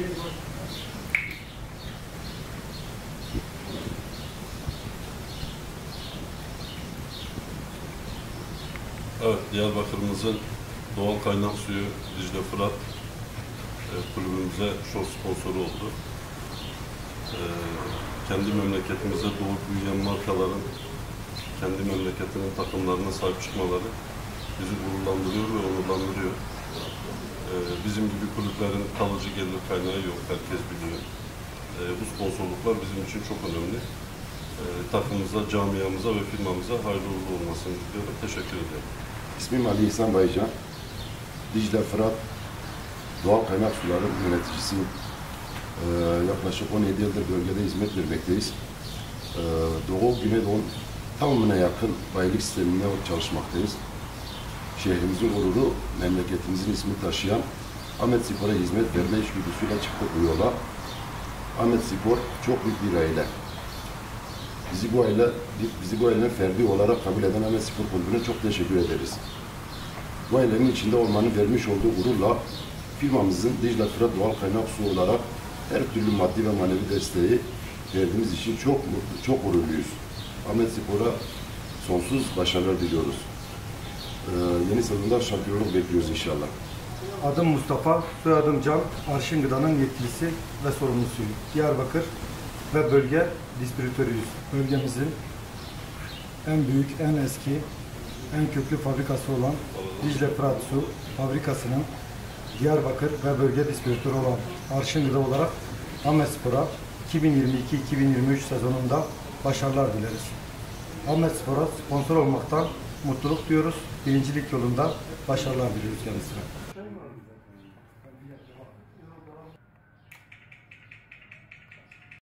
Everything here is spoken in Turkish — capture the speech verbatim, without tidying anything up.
Evet, Diyarbakır'ımızın doğal kaynak suyu Dicle Fırat e, kulübümüze şov sponsoru oldu. E, kendi memleketimizde doğup büyüyen markaların kendi memleketinin takımlarına sahip çıkmaları bizi gururlandırıyor ve onurlandırıyor. E, bizim gibi kulüplerin kalıcı gelir kaynağı yok, herkes biliyor. E, bu sponsorluklar bizim için çok önemli. E, takımımıza, camiamıza ve firmamıza hayırlı uğurlu olmasını diliyorum. Teşekkür ederim. İsmim Ali İhsan Baycan. Dicle Fırat Doğal Kaynak Suları yöneticisiyim. Ee, yaklaşık on yedi yıldır bölgede hizmet vermekteyiz. Ee, Doğu Güneydoğu'nun tamamına yakın bayilik sisteminde çalışmaktayız. Şehrimizin gururu, memleketimizin ismini taşıyan Ahmet Spor'a hizmet verme içgüdüsüyle çıktık bu yola. Ahmet Spor çok büyük bir aile. Bizi bu aile, bizi bu ailenin ferdi olarak kabul eden Ahmet Spor Kulübü'ne çok teşekkür ederiz. Bu ailenin içinde olmanın vermiş olduğu gururla firmamızın Dicle Fırat Doğal Kaynak Su olarak her türlü maddi ve manevi desteği verdiğimiz için çok mutlu, çok gururluyuz. Ahmet Spor'a sonsuz başarılar diliyoruz. Ee, yeni sezonda şampiyonluk bekliyoruz inşallah. Adım Mustafa, soyadım Can, Arşın Gıda'nın yetkilisi ve sorumlusuyum. Diyarbakır ve bölge distribütörüyüz. Bölgemizin en büyük, en eski, en köklü fabrikası olan Dicle Fırat Su fabrikasının Diyarbakır ve bölge distribütörü olan Arşın Gıda olarak Ahmet Spor'a iki bin yirmi iki iki bin yirmi üç sezonunda başarılar dileriz. Ahmet Spor'a sponsor olmaktan mutluluk duyuyoruz. Birincilik yolunda başarılar diliyoruz kendisine.